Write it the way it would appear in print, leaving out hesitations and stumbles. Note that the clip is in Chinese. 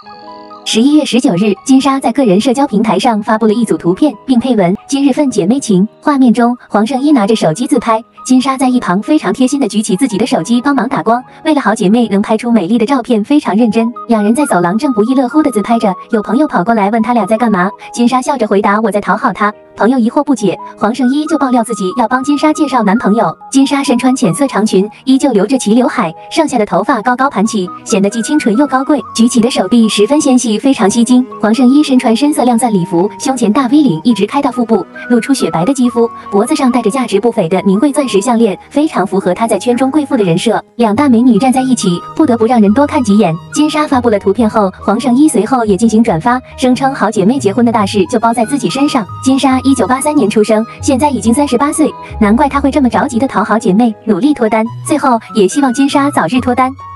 11月19日，金莎在个人社交平台上发布了一组图片，并配文“今日份姐妹情”。画面中，黄圣依拿着手机自拍，金莎在一旁非常贴心地举起自己的手机帮忙打光。为了好姐妹能拍出美丽的照片，非常认真。两人在走廊正不亦乐乎地自拍着，有朋友跑过来问他俩在干嘛，金莎笑着回答：“我在讨好他。”朋友疑惑不解，黄圣依就爆料自己要帮金莎介绍男朋友。金莎身穿浅色长裙，依旧留着齐刘海，剩下的头发高高盘起，显得既清纯又高贵，举起的手臂十分纤细，非常吸睛。黄圣依身穿深色亮钻礼服，胸前大 V 领一直开到腹部，露出雪白的肌肤，脖子上戴着价值不菲的名贵钻石项链，非常符合她在圈中贵妇的人设。两大美女站在一起，不得不让人多看几眼。金莎发布了图片后，黄圣依随后也进行转发，声称好姐妹结婚的大事就包在自己身上。金莎1983年出生，现在已经38岁，难怪她会这么着急的讨好姐妹，努力脱单。最后也希望金莎早日脱单。